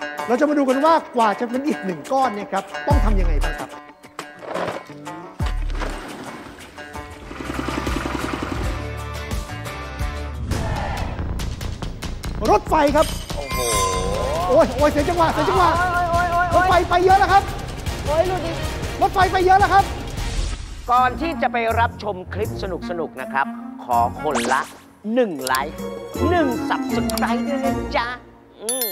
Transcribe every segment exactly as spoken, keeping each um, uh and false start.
เราจะมาดูกันว่ากว่าจะเป็นอิฐหนึ่งก้อนเนี่ยครับต้องทำยังไงบ้างครับรถไฟครับโอ้โหโอ้ยโอ้ยเสียจังหวะเสียจังหวะรถไฟไปเยอะแล้วครับโอ้ยดูดิรถไฟไปเยอะแล้วครับก่อนที่จะไปรับชมคลิปสนุกๆนะครับขอคนละหนึ่งไลค์หนึ่งซับสไครบ์ด้วยนะจ๊ะอืม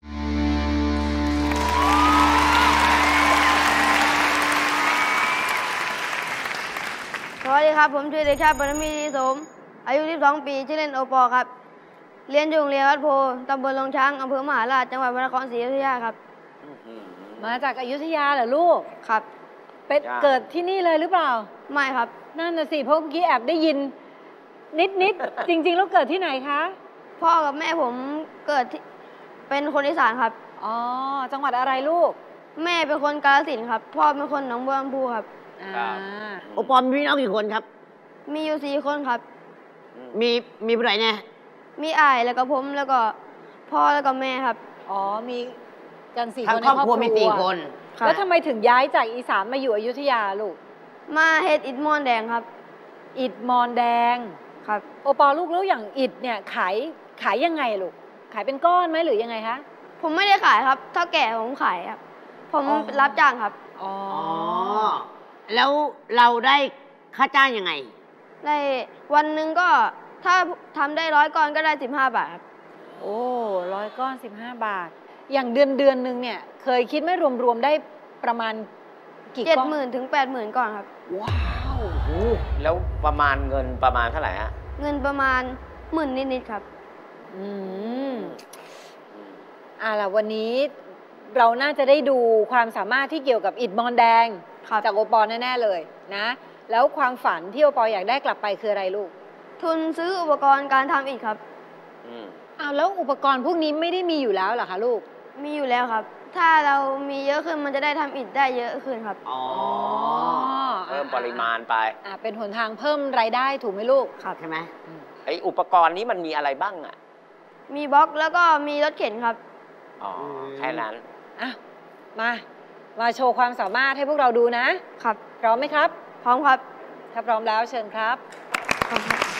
สวัสดีครับผมชื่อเด็กชายปรมีศรีสมอายุสิบสองปีชื่อเล่นโอปอครับเรียนอยู่โรงเรียนวัดโพตำบลลงช้างอำเภอมหาราชจังหวัดพระนครศรีอยุธยาครับมาจากอยุธยาเหรอลูกครับเป็นเกิดที่นี่เลยหรือเปล่าไม่ครับนั่นน่ะสิเพราะเมื่อกี้แอบได้ยินนิดนิด จริงๆแล้วเกิดที่ไหนคะพ่อกับแม่ผมเกิดที่เป็นคนอีสานครับอ๋อจังหวัดอะไรลูกแม่เป็นคนกาฬสินธุ์ครับพ่อเป็นคนหนองบัวลำพูครับอ่าโอปอมมีน้องกี่คนครับมีอยู่สี่คนครับมีมีผู้ใดเนี่ยมีอ้ายแล้วก็ผมแล้วก็พ่อแล้วก็แม่ครับอ๋อมีกันสี่คนในครอบครัวมีสี่คนแล้วทำไมถึงย้ายจากอีสานมาอยู่อยุธยาลูกมาเฮ็ดอิฐมอนแดงครับอิฐมอนแดงครับโอปอลูกแล้วอย่างอิฐเนี่ยขายขายยังไงลูกขายเป็นก้อนไหมหรือยังไงคะผมไม่ได้ขายครับเท่าแก่ผมขายครับผมรับจ้างครับอ๋อแล้วเราได้ค่าจ้างยังไงได้วันหนึ่งก็ถ้าทำได้ร้อยก้อนก็ได้สิบห้าบาทครับโอ้ร้อยก้อนสิบห้าบาทอย่างเดือนเดือนหนึ่งเนี่ยเคยคิดไหมรวมๆได้ประมาณกี่ก้อนเจ็ดหมื่นถึงแปดหมื่นก้อนครับว้าวแล้วประมาณเงินประมาณเท่าไหร่ฮะเงินประมาณหมื่นนิดๆครับอืมอ่าล่ะวันนี้เราน่าจะได้ดูความสามารถที่เกี่ยวกับอิฐมอนแดงจากโอปอแน่ๆเลยนะแล้วความฝันที่โอปออยากได้กลับไปคืออะไรลูกทุนซื้ออุปกรณ์การทำอิฐครับอืมอ้าวแล้วอุปกรณ์พวกนี้ไม่ได้มีอยู่แล้วเหรอคะลูกมีอยู่แล้วครับถ้าเรามีเยอะขึ้นมันจะได้ทำอิฐได้เยอะขึ้นครับอ๋อเพิ่มปริมาณไปอ่าเป็นหนทางเพิ่มรายได้ถูกไหมลูกครับใช่ไหมไออุปกรณ์นี้มันมีอะไรบ้างอ่ะมีบล็อกแล้วก็มีรถเข็นครับอ๋อแค่นั้นอ่ะมามาโชว์ความสามารถให้พวกเราดูนะครับพร้อมไหมครับพร้อมครับถ้าพร้อมแล้วเชิญครับพร้อมครับ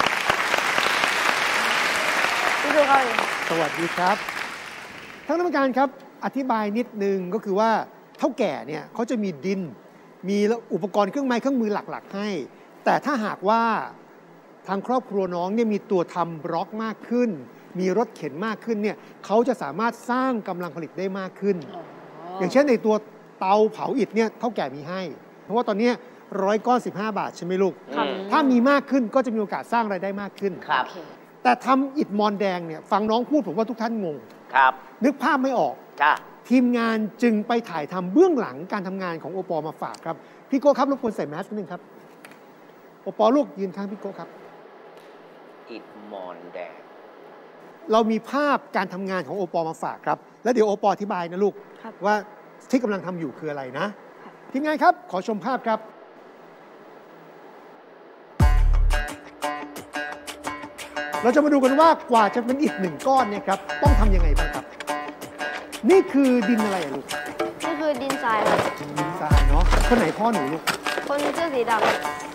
พี่ดูเขาเลยสวัสดีครับท่านกรรมการครับอธิบายนิดนึงก็คือว่าเท่าแก่เนี่ยเขาจะมีดินมีอุปกรณ์เครื่องไม้เครื่องมือหลักๆให้แต่ถ้าหากว่าทางครอบครัวน้องเนี่ยมีตัวทำบล็อกมากขึ้นมีรถเข็นมากขึ้นเนี่ยเขาจะสามารถสร้างกำลังผลิตได้มากขึ้น อ, อย่างเช่นในตัวเตาเผาอิฐเนี่ยเท่าแก่มีให้เพราะว่าตอนนี้ร้อยก้อนสิบห้าบาทใช่ไหมลูกถ้ามีมากขึ้นก็จะมีโอกาสสร้างรายได้มากขึ้นครับแต่ทำอิฐมอนแดงเนี่ยฟังน้องพูดผมว่าทุกท่านงงครับนึกภาพไม่ออกทีมงานจึงไปถ่ายทำเบื้องหลังการทำงานของโอปอมาฝากครับพี่โก้ครับรบกวนใส่แมสนิดนึงครับโอปอลูกยืนข้างพี่โก้ครับอิฐมอนแดงเรามีภาพการทำงานของโอปอมาฝากครับแล้วเดี๋ยวโอปออธิบายนะลูกว่าที่กำลังทำอยู่คืออะไรนะทีมงานครับขอชมภาพครับเราจะมาดูกันว่ากว่าจะเป็นอิฐหนึ่งก้อนเนี่ยครับต้องทำยังไงบ้างครับนี่คือดินอะไรอะลูกนี่คือดินทรายครับดินทรายเนาะคนไหนพ่อหนูลูกคนเสื้อสีดำ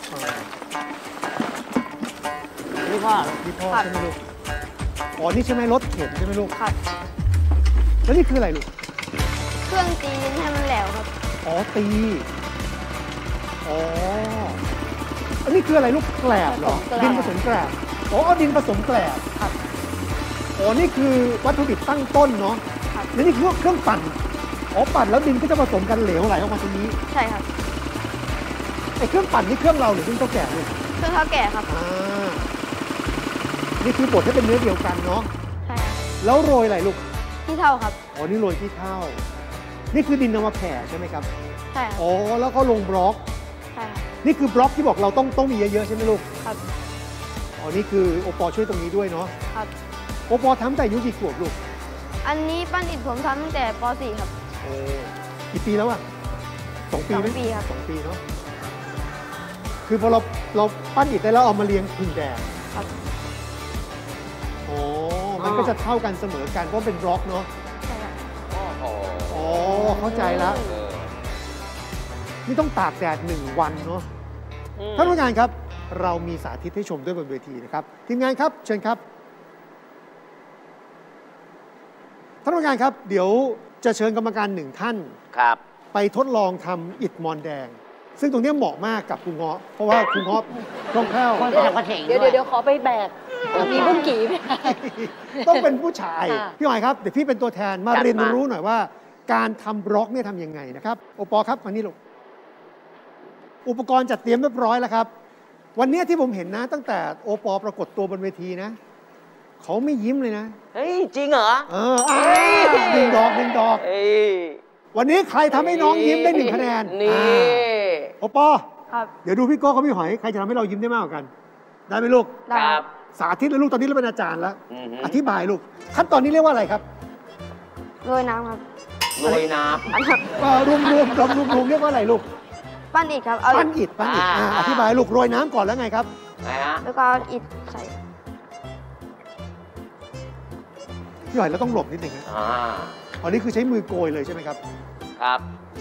นี่พ่อนี่พ่อใช่ไหมลูกอ๋อนี่ใช่ไหมรถเข็นใช่ไหมลูกครับแล้วนี่คืออะไรลูกเครื่องตีดินให้มันแหลวครับอ๋อตีอ๋ออันนี้คืออะไรลูกแกลบเหรอดินผสมแกลบอ๋อดินผสมแกลบครับอ๋อนี่คือวัตถุดิบตั้งต้นเนาะแล้วนี่คือเครื่องปั่นอ๋อปั่นแล้วดินก็จะผสมกันเหลวไหลออกมาตรงนี้ใช่ครับไอ้เครื่องปั่นนี่เครื่องเราหรือเครื่องเท่าแก่เลยเครื่องเท่าแก่ครับอ่านี่คือบดให้เป็นเนื้อเดียวกันเนาะใช่แล้วโรยอะไรลูกขี้เถ้าครับอ๋อนี่โรยขี้เถ้านี่คือดินนำมาแผ่ใช่ไหมครับใช่ครับอ๋อแล้วก็ลงบล็อกใช่ครับนี่คือบล็อกที่บอกเราต้องต้องมีเยอะๆใช่ไหมลูกครับอ๋อนี่คือโอปอช่วยตรงนี้ด้วยเนาะครับโอปอทำแต่อายุกี่ขวบลูกอันนี้ปั้นอิฐผมทำตั้งแต่ป .สี่ ครับโอ้กี่ปีแล้วอะสองปีไหมสองปีครับสองปีเนาะคือพอเราเราปั้นอิฐได้แล้วเอามาเรียงพึ่งแดดครับโอ้มันก็จะเท่ากันเสมอกันเพราะเป็นบล็อกเนาะใช่ครับโอ้โหเข้าใจแล้วนี่ต้องตากแดดหนึ่งวันเนาะท่านผู้การครับเรามีสาธิตให้ชมด้วยบนเวทีนะครับทีมงานครับเชิญครับท่านผู้การครับเดี๋ยวจะเชิญกรรมการหนึ่งท่านครับไปทดลองทำอิฐมอนแดงซึ่งตรงนี้เหมาะมากกับคุณเงาะเพราะว่าคุณเงาะคล่องแคล่วเดี๋ยวเดี๋ยวเดี๋ยวขอไปแบกมีบุ้งกี่ไหมต้องเป็นผู้ชายพี่หอยครับเดี๋ยวพี่เป็นตัวแทนมาเรียนรู้หน่อยว่าการทำบล็อกเนี่ยทำยังไงนะครับโอปอครับมานี่ลูกอุปกรณ์จัดเตรียมเรียบร้อยแล้วครับวันนี้ที่ผมเห็นนะตั้งแต่โอปอปรากฏตัวบนเวทีนะเขาไม่ยิ้มเลยนะเฮ้ยจริงเหรอเออหนึ่งดอกหนึ่งดอกวันนี้ใครทำให้น้องยิ้มได้หนึ่งคะแนนนี่โอปอครับเดี๋ยวดูพี่โก้กับพี่หอยใครจะทำให้เรายิ้มได้มากกว่ากันได้ไหมลูกครับสาธิตเลยลูกตอนนี้เราเป็นอาจารย์แล้วอธิบายลูกขั้นตอนนี้เรียกว่าอะไรครับโรยน้ำครับโรยน้ำรวมรวมรวมรวมรวมเรียกว่าอะไรลูกปั้นอิฐครับปั้นอิฐปั้นอิฐอธิบายลูกโรยน้ำก่อนแล้วไงครับแล้วก็เอาอิฐใส่พี่หอยเราต้องหลบนิดนึงนะอันนี้คือใช้มือโกยเลยใช่ไหมครับครับ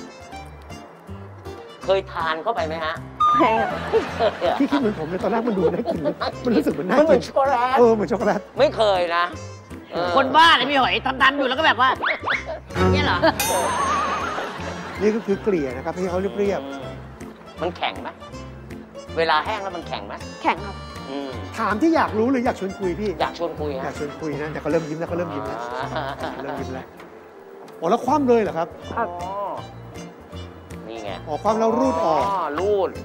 เคยทานเข้าไปไหมฮะพี่คิดเหมือนผมเลยตอนแรกมันดูน่ากินมันรู้สึกเหมือนน่ากินเหมือนช็อกโกแลตเออเหมือนช็อกโกแลตไม่เคยนะคนบ้าเลยพี่หอยทำๆอยู่แล้วก็แบบว่าเนี่ยเหรอนี่ก็คือเกลี่ยนะครับให้เขาเรียบๆมันแข็งไหมเวลาแห้งแล้วมันแข็งไหมแข็งครับถามที่อยากรู้หรืออยากชวนคุยพี่อยากชวนคุยอยากชวนคุยนะแต่เขาเริ่มยิ้มแล้วเขาเริ่มยิ้มแล้วเริ่มยิ้มแล้วโอ้แล้วคว่ำเลยเหรอครับครับนี่ไงอ๋อคว่ำแล้วรูดออกรูด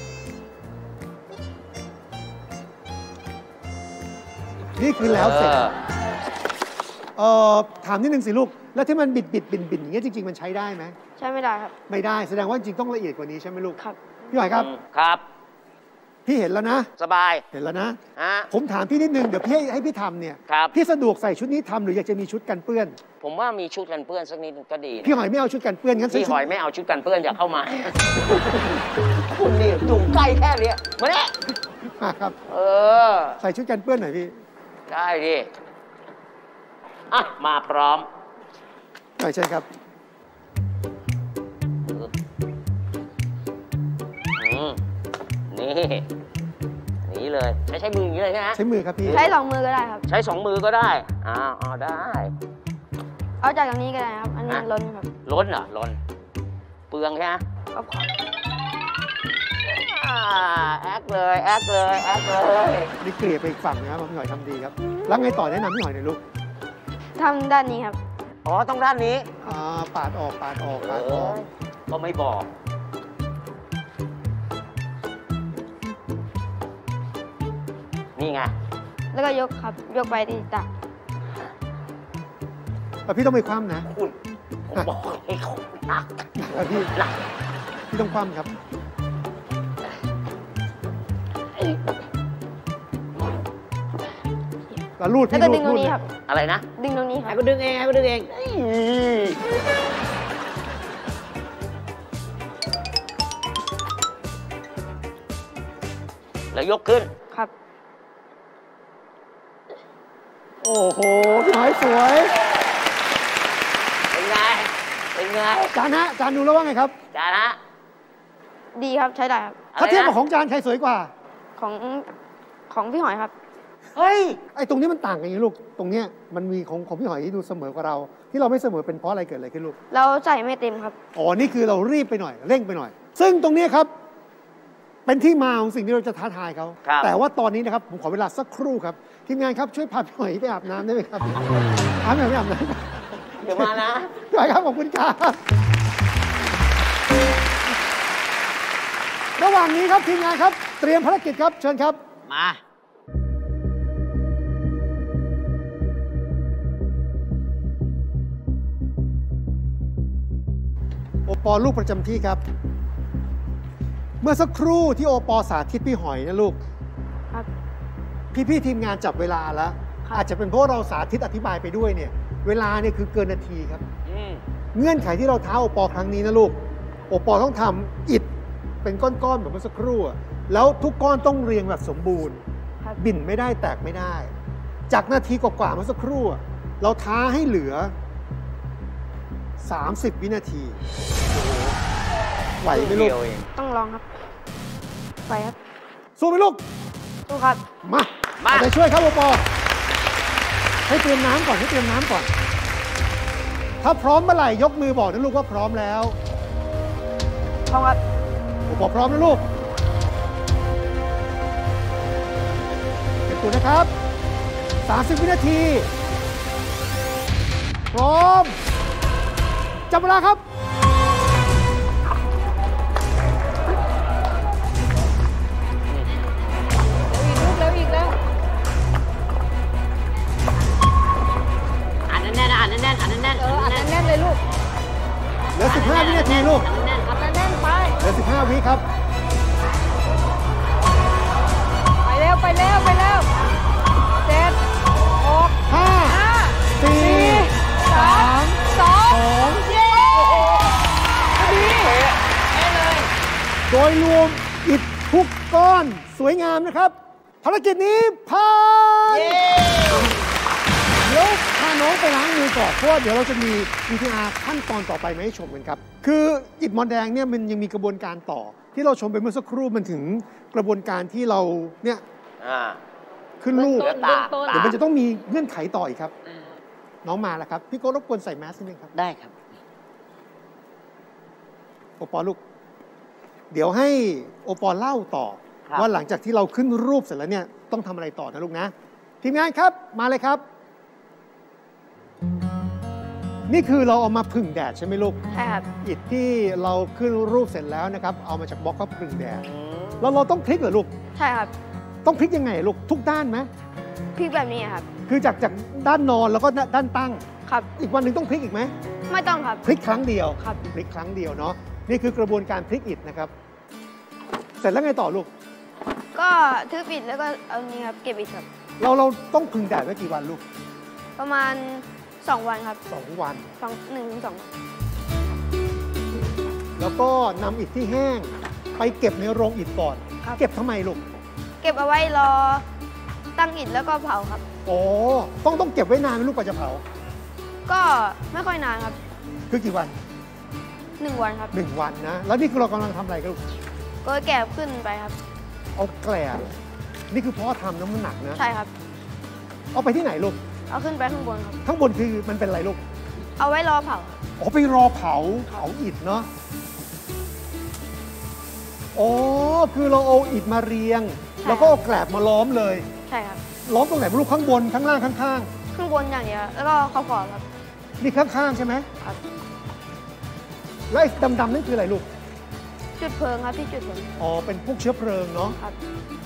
นี่คือแล้วเสร็จเอ่อถามนิดนึงสิลูกแล้วที่มันบิดบิดบินบินอย่างเงี้ยจริงๆมันใช้ได้ไหมใช้ไม่ได้ครับไม่ได้แสดงว่าจริงต้องละเอียดกว่านี้ใช่ไหมลูกครับพี่หอยครับครับพี่เห็นแล้วนะสบายเห็นแล้วนะผมถามพี่นิดนึงเดี๋ยวพี่ให้พี่ทำเนี่ยพี่สะดวกใส่ชุดนี้ทำหรืออยากจะมีชุดกันเปื้อนผมว่ามีชุดกันเปื้อนสักนิดก็ดีพี่หอยไม่เอาชุดกันเปื้อนงั้นพี่หอยไม่เอาชุดกันเปื้อนอย่าเข้ามาคุณนี่จุ่มใกล้แค่นี้มาเนี่ยมาครับเออใส่ชุดกันเปื้อนหน่อยพี่ได้ดิอ่ะมาพร้อมใช่ใช่ครับนี่นี่เลยใช้ใช้มืออย่างนี้เลยใช่ไหมใช้มือครับพี่ใช้สองมือก็ได้ครับใช้สองมือก็ได้อ่าอ๋อได้เอาจากอย่างนี้ก็ได้ครับอันนี้ล้นครับล้นเหรอล้นเปลืองใช่ไหมครับแอคเลยแอคเลยแอคเลยนี่เกลี่ยไปอีกฝั่งนะครับพี่หอยทำดีครับแล้วไงต่อแนะนำพี่หอยหน่อยลูกทำด้านนี้ครับอ๋อต้องด้านนี้อ่าปาดออกปาดออกปาดออกก็ไม่บอกนี่ไงแล้วก็ยกครับยกไปที่ตักแต่พี่ต้องไม่คว่ำนะคุณผมบอกให้เขาหนักพี่หนักพี่ต้องคว่ำครับแล้วรูดแล้วก็ดึงตรงนี้ครับอะไรนะดึงตรงนี้ให้กูดึงเองให้กูดึงเองแล้วยกขึ้นครับโอ้โหพี่หอยสวยเป็นไงเป็นไงจานฮะจานดูแล้วว่าไงครับจานฮะดีครับใช้ได้ครับถ้าเทียบกับของจานใครสวยกว่าของของพี่หอยครับเฮ้ยไอ้ตรงนี้มันต่างกันอย่างลูกตรงเนี้ยมันมีของของพี่หอยที่ดูเสมอกว่าเราที่เราไม่เสมอเป็นเพราะอะไรเกิดอะไรขึ้นลูกเราใส่ไม่เต็มครับอ๋อนี่คือเรารีบไปหน่อยเร่งไปหน่อยซึ่งตรงนี้ครับเป็นที่มาของสิ่งที่เราจะท้าทายเขาแต่ว่าตอนนี้นะครับผมขอเวลาสักครู่ครับทีมงานครับช่วยพาพี่หอยไปอาบน้ำได้ไหมครับพาพี่หอยไปอาบน้ำเดี๋ยวมานะพี่หอยครับขอบคุณครับระหว่างนี้ครับทีมงานครับเตรียมภารกิจครับเชิญครับมาโอปอลูกประจำที่ครับเมื่อสักครู่ที่โอปอสาธิตพี่หอยนะลูกครับพี่ๆทีมงานจับเวลาแล้วอาจจะเป็นเพราะเราสาธิตอธิบายไปด้วยเนี่ยเวลาเนี่ยคือเกินนาทีครับเงื่อนไขที่เราท้าโอปอครั้งนี้นะลูกโอปอต้องทำอิฐเป็นก้อนๆแบบเมื่อสักครู่แล้วทุกก้อนต้องเรียงแบบสมบูรณ์บิ่นไม่ได้แตกไม่ได้จากนาทีกว่าๆเมื่อสักครู่เราท้าให้เหลือสามสิบ วินาทีโอ้โหไหวไหมลูกต้องลองครับไปครับสู้ไหมลูกสู้ครับมามาเอาใจช่วยครับโอปอให้เตรียมน้ำก่อนให้เตรียมน้ำก่อน ถ้าพร้อมเมื่อไหร่ยกมือบอกนะลูกว่าพร้อมแล้วพร้อมครับโอปอพร้อมนะลูกเตรียมตัวนะครับสามสิบ วินาที พร้อม จับเวลาครับเร็วอีกลูกเร็วอีกแล้วอ่านแน่นๆอ่านแน่นๆอ่านแน่นๆเอออัดแน่นๆเลยลูกเหลือ สิบห้า วินาทีลูกอ่านแน่นๆอัดแน่นๆไปเหลือ สิบห้า วิครับไปเร็วไปเร็วไปเร็วเจ็ดหกห้าห้าสี่สาม สองสองเย้พอดีโดยรวมอิฐทุกก้อนสวยงามนะครับ ภารกิจนี้ผ่านเดี๋ยวพาน้องไปล้างมือก่อนเพราะว่าเดี๋ยวเราจะมี วี ที อาร์ ขั้นตอนต่อไปมาให้ชมกันครับ คืออิฐมอนแดงเนี่ยมันยังมีกระบวนการต่อ ที่เราชมไปเมื่อสักครู่มันถึงกระบวนการที่เราเนี่ยอ่าขึ้นรูปเบื้องต้นเบื้องต้นเดี๋ยวมันจะต้องมีเงื่อนไขต่ออีกครับ น้องมาแล้วครับพี่โก้รบกวนใส่แมสนิดนึงครับได้ครับโอปอลูก เดี๋ยวให้โอปอเล่าต่อครับว่าหลังจากที่เราขึ้นรูปเสร็จแล้วเนี่ยต้องทำอะไรต่อนะลูกนะ ทีมงานครับมาเลยครับ นี่คือเราเอามาผึ่งแดดใช่ไหมลูกใช่ครับอิฐที่เราขึ้นรูปเสร็จแล้วนะครับ เอามาจากบล็อกก็ผึ่งแดดแล้วเราต้องพลิกเหรอลูกใช่ครับต้องพลิกยังไงลูกทุกด้านไหมพลิกแบบนี้ครับคือจากจากด้านนอนแล้วก็ด้านตั้งครับอีกวันหนึ่งต้องพลิกอีกไหมไม่ต้องครับพลิกครั้งเดียวครับพลิกครั้งเดียวเนาะนี่คือกระบวนการพลิกอิฐนะครับ เสร็จแล้วไงต่อลูกก็ทึบอิฐแล้วก็เอานี้ครับ เก็บอิฐครับเราเราต้องผึ่งแดดไว้กี่วันลูกประมาณสองวันครับสองวันสองหนึ่งถึงสองวันแล้วก็นำอิฐที่แห้ง ไปเก็บในโรงอิฐก่อนครับเก็บทำไมลูกเก็บเอาไว้รอตั้งอิฐแล้วก็เผาครับโอ้ต้องต้องเก็บไว้นานไหมลูกกว่าจะเผาก็ไม่ค่อยนานครับคือกี่วันหนึ่งวันครับหนึ่งวันนะ แล้วนี่คือเรากำลังทำอะไรกันลูกก็แก็บขึ้นไปครับเอาแกลบนี่คือเพราะทำน้ำมันหนักนะใช่ครับเอาไปที่ไหนลูกเอาขึ้นไปข้างบนครับข้างบนคือมันเป็นอะไรลูกเอาไว้รอเผาอ๋อไปรอเผาเผาอิฐเนาะอ๋อคือเราเอาอิฐมาเรียง แล้วก็เอาแกลบมาล้อมเลยใช่ครับล้อมตรงไหนไม่รู้ข้างบนข้างล่างข้างข้างบนอย่างเดียวแล้วก็ขอบๆครับๆนี่ข้างๆใช่ไหมครับแล้วไอ้ดำๆนั่นคืออะไรลูกจุดเพลิงครับที่จุดเพลิงอ๋อเป็นพวกเชื้อเพลิงเนาะครับ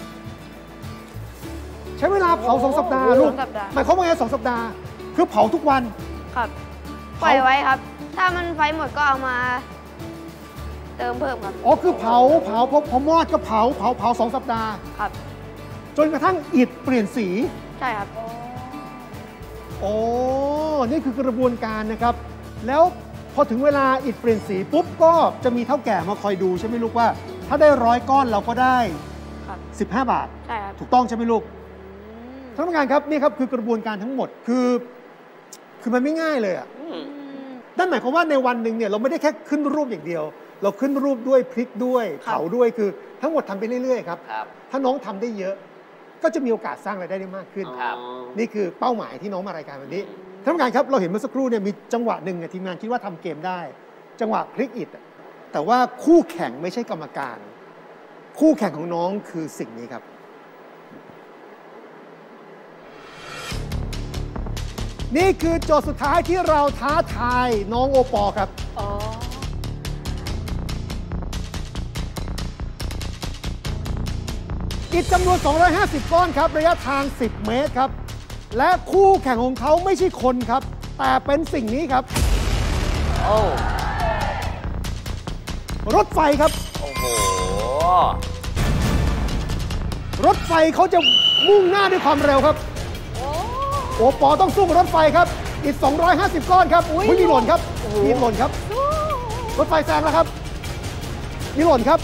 ใช้เวลาเผาสองสัปดาห์ลูกสองสัปดาห์หมายความว่าไงสองสัปดาห์คือเผาทุกวันครับเผาปล่อยไว้ครับ ถ้ามันไฟหมดก็เอามาเติมเพิ่มครับอ๋อคือเผาเผาพอพอมอดก็เผาเผาเผาสองสัปดาห์ครับจนกระทั่งอิฐเปลี่ยนสีใช่ครับโอ้นี่คือกระบวนการนะครับ แล้วพอถึงเวลาอิฐเปลี่ยนสีปุ๊บก็จะมีเท่าแก่มาคอยดูใช่ไหมลูกว่า ถ้าได้ร้อยก้อนเราก็ได้ครับสิบห้า บาทใช่ครับถูกต้องใช่ไหมลูกท่านผู้การครับนี่ครับคือกระบวนการทั้งหมดคือคือมันไม่ง่ายเลยอ่ะอืมนั่นหมายความว่าในวันหนึ่งเนี่ยเราไม่ได้แค่ขึ้นรูปอย่างเดียว เราขึ้นรูปด้วยพลิกด้วยเผาด้วยคือทั้งหมดทำไปเรื่อยๆครับครับถ้าน้องทำได้เยอะ ก็จะมีโอกาสสร้างรายได้ได้มากขึ้นครับนี่คือเป้าหมายที่น้องมารายการวันนี้ท่านผู้การครับเราเห็นเมื่อสักครู่เนี่ยมีจังหวะหนึ่งเนี่ยทีมงานคิดว่าทำเกมได้ จังหวะพลิกอิฐอะแต่ว่าคู่แข่งไม่ใช่กรรมการ คู่แข่งของน้องคือสิ่งนี้ครับ นี่คือโจทย์สุดท้ายที่เราท้าทายน้องโอปอครับอ๋ออิฐจำนวน สองร้อยห้าสิบ ก้อนครับ ระยะทาง สิบ เมตรครับ และคู่แข่งของเขาไม่ใช่คนครับ แต่เป็นสิ่งนี้ครับโอ้รถไฟครับโอ้โหรถไฟเขาจะมุ่งหน้าด้วยความเร็วครับ โอปอต้องสู้กับรถไฟครับ อิฐ สองร้อยห้าสิบ ก้อนครับอุ๊ยมีหล่นครับมีหล่นครับ รถไฟแซงแล้วครับมีหล่นครับ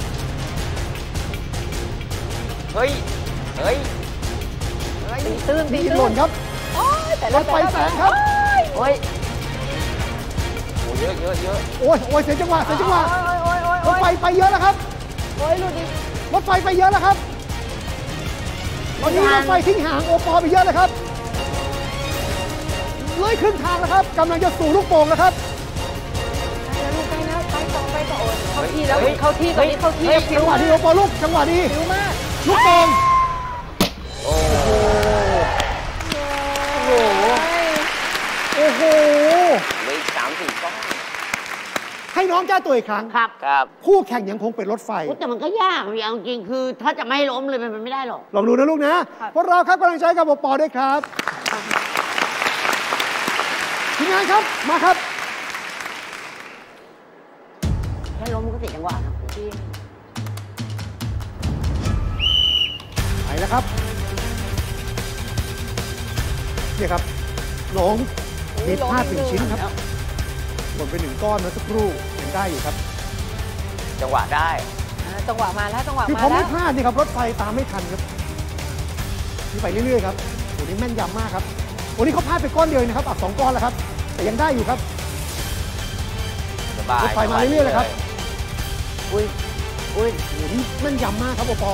เฮ้ย เฮ้ยตีตื้นตีมีตื้หล่นครับโอ้ยแต่รละถไฟแซงครับเฮ้ย โอ้ยอะเยอะเยอะโอ้ยโอ้ยเสียจังหวะเสียจังหวะโอ้ยโอ้ยโอ้ยรถไฟไปเยอะแล้วครับโอ้ยลูกดิรถไฟไปเยอะแล้วครับตอนนี้รถไฟทิ้งห่างโอปอไปเยอะเลยครับเลยครึ่งทางแล้วครับกำลังจะสู่ลูกโป่งแล้วครับไปแล้วลูกไปแล้วไปต่อไปต่อโอ้ยเข้าที่แล้วเข้าที่ตอนนี้เข้าที่จังหวะดีโอปอลูกจังหวะดีผิวมากลูกโป่งโอ้โหโอ้โหโอ้โหเหลืออีกสามสี่ก้อนให้น้องแก้ตัวอีกครั้งครับครับคู่แข่งยังคงเป็นรถไฟอุ๊ยแต่มันก็ยากอย่างจริงคือ ถ้าจะไม่ให้ล้มเลยมันไม่ได้หรอกลองดูนะลูกนะพวกเราครับกำลังใจกับโอปอด้วยครับทีมงานครับมาครับแค่ล้มมันก็เสียจังหวะนะพี่ไปแล้วครับเนี่ยครับน้องมีพลาดหนึ่งชิ้นครับหล่นไปหนึ่งก้อนเมื่อสักครู่ยังได้อยู่ครับจังหวะได้จังหวะมาแล้วจังหวะคือมาเขาแล้ไม่วพลาดนี่ครับรถไฟตามไม่ทันครับนี่ไปเรื่อยๆครับโอ้นี่แม่นยำมากครับวันนี้เขาพลาดไปก้อนเดียวนะครับอับสองก้อนแล้วครับแต่ยังได้อยู่ครับสบายรถไฟมาเรื่อยๆเลยครับอุ้ยอุ้ยโอ้นี่แม่นยำมากครับโอปอ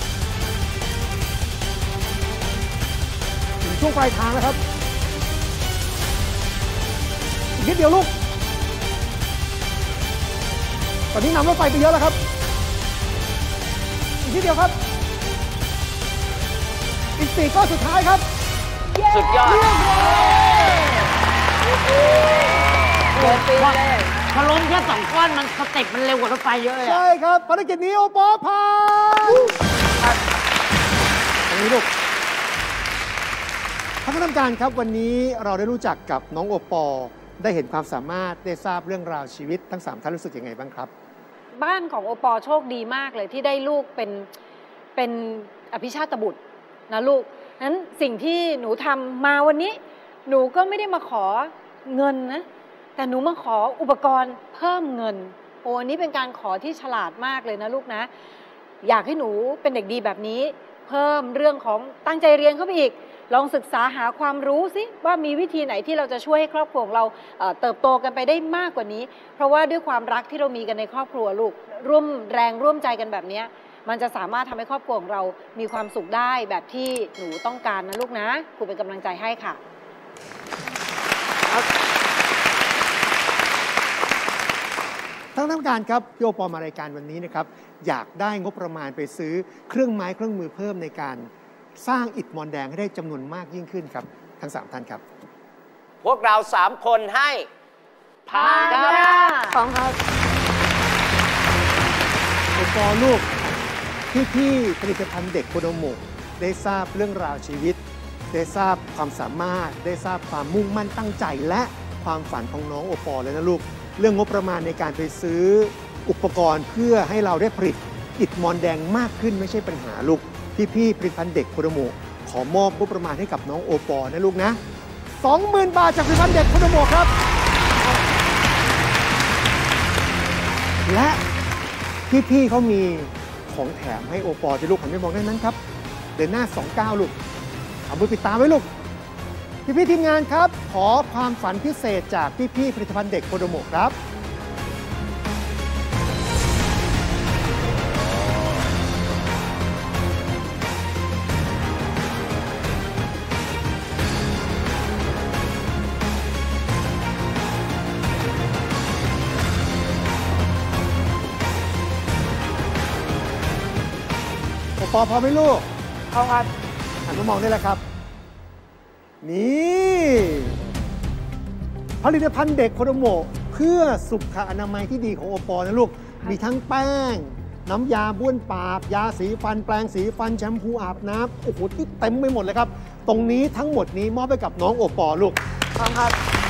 ถึงช่วงปลายทางแล้วครับอีกนิดเดียวลูกตอนนี้นำรถไฟไปเยอะแล้วครับอีกนิดเดียวครับอีกสี่ก้อนสุดท้ายครับสุดยอดเดินไปเลยพอล้มแค่สองก้อนมันสเต็ปมันเร็วกว่ารถไฟเยอะเลยอะใช่ครับภารกิจนี้โอปอผ่านตรงนี้ลูกท่านคณะกรรมการครับวันนี้เราได้รู้จักกับน้องโอปอได้เห็นความสามารถได้ทราบเรื่องราวชีวิตทั้งสามท่านรู้สึกยังไงบ้างครับบ้านของโอปอโชคดีมากเลยที่ได้ลูกเป็นเป็นอภิชาตบุตรนะลูกนั้นสิ่งที่หนูทำมาวันนี้ หนูก็ไม่ได้มาขอเงินนะแต่หนูมาขออุปกรณ์เพิ่มเงินโอ้อันนี้เป็นการขอที่ฉลาดมากเลยนะลูกนะอยากให้หนูเป็นเด็กดีแบบนี้เพิ่มเรื่องของตั้งใจเรียนเข้าไปอีกลองศึกษาหาความรู้สิว่ามีวิธีไหนที่เราจะช่วยให้ครอบครัวของเราเอ่อเติบโตกันไปได้มากกว่านี้เพราะว่าด้วยความรักที่เรามีกันในครอบครัวลูกร่วมแรงร่วมใจกันแบบนี้มันจะสามารถทำให้ครอบครัวของเรามีความสุขได้แบบที่หนูต้องการนะลูกนะครูเป็นกำลังใจให้ค่ะท่านคณะกรรมการครับพี่โอปอมารายการวันนี้นะครับอยากได้งบประมาณไปซื้อเครื่องไม้เครื่องมือเพิ่มในการสร้างอิฐมอนแดงให้ได้จำนวนมากยิ่งขึ้นครับทั้งสามท่านครับพวกเราสามคนให้ผ่านครับของครับโอปอลูกพี่พี่ผลิตภัณฑ์เด็กโคโดโมะได้ทราบเรื่องราวชีวิต ได้ทราบความสามารถได้ทราบความมุ่งมั่นตั้งใจและความฝันของน้องโอปอเลยนะลูกเรื่องงบประมาณในการไปซื้ออุปกรณ์เพื่อให้เราได้ผลิตอิฐมอนแดงมากขึ้นไม่ใช่ปัญหาลูกพี่พี่ผลิตภัณฑ์เด็กโคโดโมะขอมอบงบประมาณให้กับน้องโอปอนะลูกนะ สองหมื่น บาทจากผลิตภัณฑ์เด็กโคโดโมะครับและพี่ๆเขามีของแถมให้โอปอจะลูกหันไปมองได้นั้นครับเดินหน้าสองเก้าลูกเอามือปิดตาไว้ลูกพี่ๆทีมงานครับขอความฝันพิเศษจากพี่ๆผลิตภัณฑ์เด็กโคโดโมะครับโอปอพร้อมไหมลูกพร้อมครับหันมามองได้แล้วครับนี่ผลิตภัณฑ์เด็กโคโดโมะเพื่อสุขอนามัยที่ดีของโอปอนะลูกมีทั้งแป้งน้ำยาบ้วนปากยาสีฟันแปรงสีฟันแชมพูอาบน้ำโอ้โหที่เต็มไปหมดเลยครับตรงนี้ทั้งหมดนี้มอบไปกับน้องโอปอลูกพร้อมครับ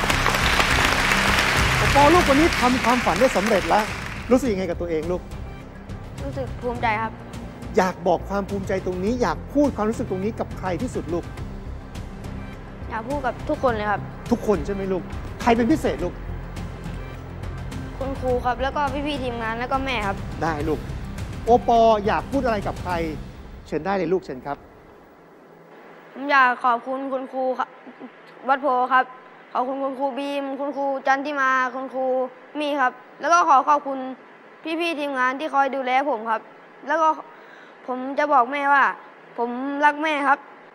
โอปอลูกวันนี้ทำความฝันได้สำเร็จแล้วรู้สึกยังไงกับตัวเองลูกรู้สึกภูมิใจครับอยากบอกความภูมิใจตรงนี้อยากพูดความรู้สึกตรงนี้กับใครที่สุดลูกอยากพูดกับทุกคนเลยครับทุกคนใช่ไหมลูกใครเป็นพิเศษลูกคุณครูครับ แล้วก็พี่ๆทีมงานแล้วก็แม่ครับได้ลูกโอปออยากพูดอะไรกับใครเชิญได้เลยลูกเชิญครับผมอยากขอบคุณคุณครูครับวัดโพครับขอบคุณคุณครูบีมคุณครูจันทิมาคุณครูมีครับ แล้วก็ขอขอบคุณพี่ๆทีมงานที่คอยดูแลผมครับ แล้วก็ผมจะบอกแม่ว่า ผมรักแม่ครับ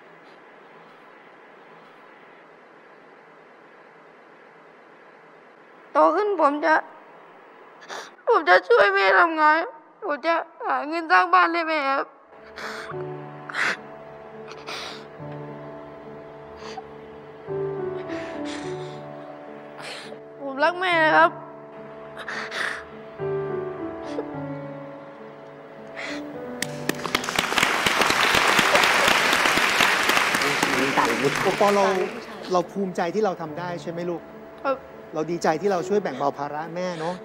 โตขึ้นผมจะ ผมจะช่วยแม่ทำงานผมจะหาเงินสร้างบ้านให้แม่ครับผมรักแม่ครับโอปอเราเราภูมิใจที่เราทำได้ใช่ไหมลูกครับเราดีใจที่เราช่วยแบ่งเบาภาระแม่เนาะ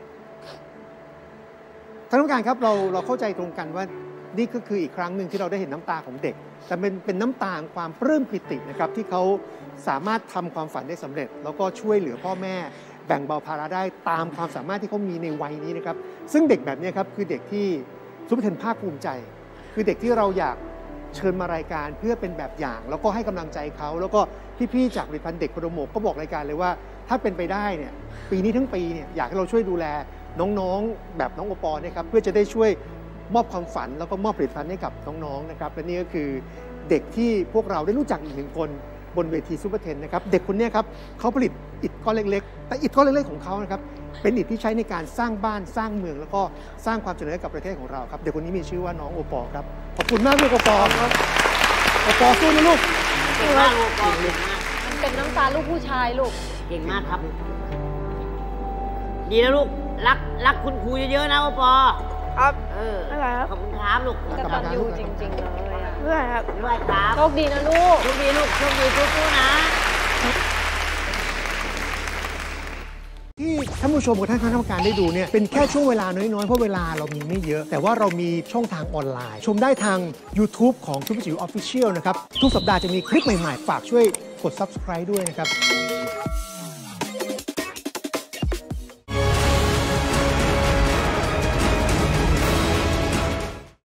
ท่านผู้การครับเราเราเข้าใจตรงกันว่านี่ก็คืออีกครั้งหนึ่งที่เราได้เห็นน้ำตาของเด็ก แต่เป็นเป็นน้ำตาความปลื้มปิตินะครับที่เขาสามารถทำความฝันได้สำเร็จ แล้วก็ช่วยเหลือพ่อแม่แบ่งเบาภาระได้ตามความสามารถที่เขามีในวัยนี้นะครับซึ่งเด็กแบบนี้ครับคือเด็กที่ซุปเปอร์เทนภาคภูมิใจ คือเด็กที่เราอยากเชิญมารายการเพื่อเป็นแบบอย่าง แล้วก็ให้กำลังใจเขาแล้วก็พี่ๆจากผลิตภัณฑ์เด็กโคโดโมก็บอกรายการเลยว่าถ้าเป็นไปได้เนี่ยปีนี้ทั้งปีเนี่ยอยากให้เราช่วยดูแลน้องๆแบบน้องโอปอเนี่ยครับเพื่อจะได้ช่วยมอบความฝันแล้วก็มอบผลิตภัณฑ์ให้กับน้องๆนะครับและนี่ก็คือเด็กที่พวกเราได้รู้จักอีกหนึ่งคนบนเวทีซูเปอร์เทนนะครับเด็กคนนี้ครับเขาผลิตอิฐก้อนเล็กๆแต่อิฐก้อนเล็กๆของเขานะครับเป็นอิฐที่ใช้ในการสร้างบ้านสร้างเมืองแล้วก็สร้างความเจริญให้กับประเทศของเราครับเด็กคนนี้มีชื่อว่าน้องโอปอครับขอบคุณมากลูกโอปอครับโอปอสู้นะลูกเก่งมากลูกเก่งมากมันเป็นน้ำตาลูกผู้ชายลูกเก่งมากครับ ดีแล้วลูก รักรักคุณครูเยอะๆนะโอปอครับเออไม่เป็นไรครับขอบคุณครับลูกกตัญญูจริงๆเลยอะเพื่อนครับด้วยครับโชคดีนะลูกโชคดีลูกโชคดีสู้ๆนะที่ท่านผู้ชมกับท่านคณะกรรมการได้ดูเนี่ยเป็นแค่ช่วงเวลาน้อยๆเพราะเวลาเรามีไม่เยอะ แต่ว่าเรามีช่องทางออนไลน์ ชมได้ทาง YouTube ของซุปเปอร์จิ๋วออฟฟิเชียลนะครับทุกสัปดาห์จะมีคลิปใหม่ๆฝากช่วยกด ซับสไครบ์ ด้วยนะครับ